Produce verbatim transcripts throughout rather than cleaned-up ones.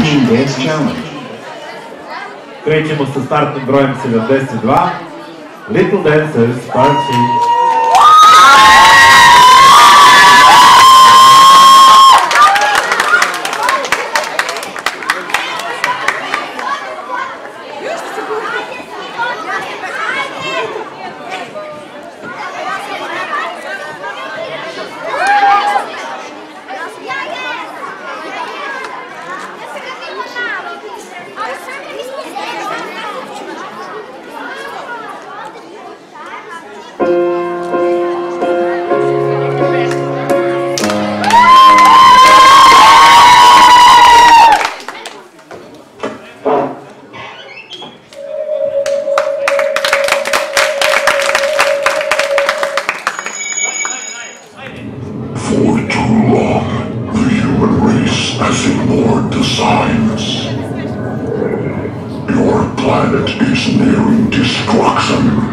Machine Dance Challenge. Krećemo sa startnim brojem sedamdeset dva, Little Dancers Party. Has ignored the signs. Your planet is nearing destruction.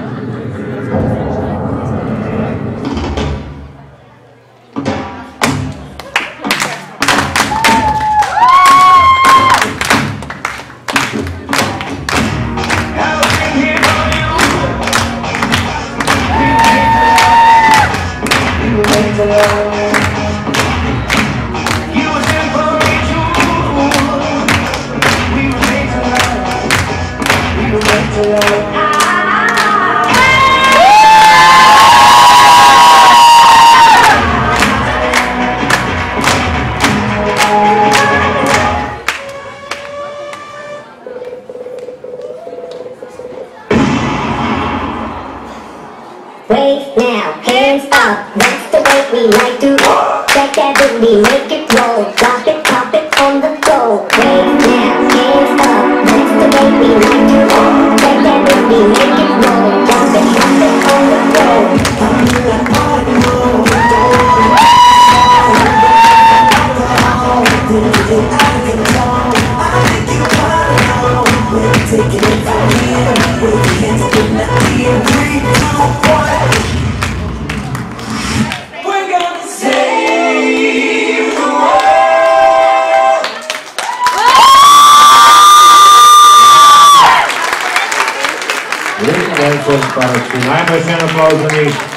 Wave now, hands up, that's the way we like to Check that booty, make it roll, drop it, pop it on the floor. Wave now, hands up, that's the way we like to Check that booty, make it roll, drop it, pop it on the floor. Para finais, mas sendo aplauso, amigos.